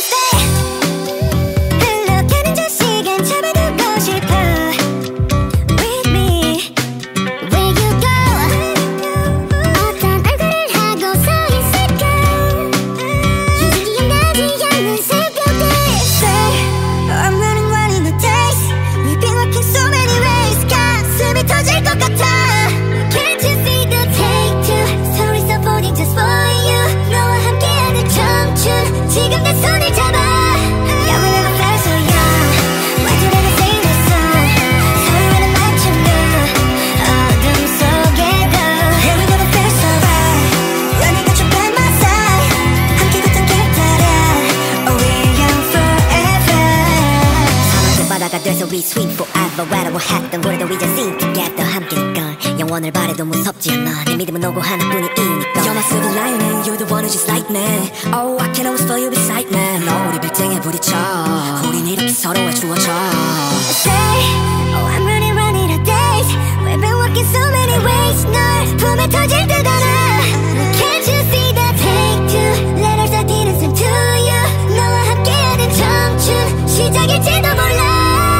We sweet forever whatever 했던 우리도 이제 sing together 함께니까 영원을 바래도 무섭지 않아 내 믿음은 오고 하나뿐이니까 You're my silver lining, you're the one who just like me. Oh, I can always feel you beside me. 너 우리 빌딩에 부딪혀 우린 이렇게 서로에 주어져. Say, oh I'm running out of days. We've been walking so many ways. 널 품에 터질 듯 알아. Can't you see that take two letters I didn't send to you. 너와 함께하는 청춘 시작일지도 몰라.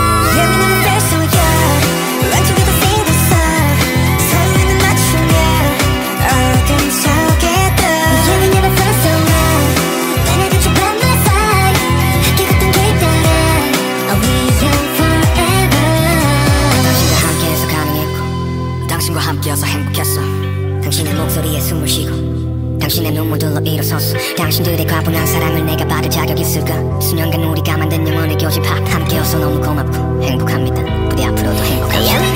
함께여서 행복했어. 당신의 목소리에 숨을 쉬고 당신의 눈물들로 일어섰어. 당신들의 과분한 사랑을 내가 받을 자격이 있을까. 수년간 우리가 만든 영원의 교집합 함께여서 너무 고맙고 행복합니다. 부디 앞으로도 행복합시다.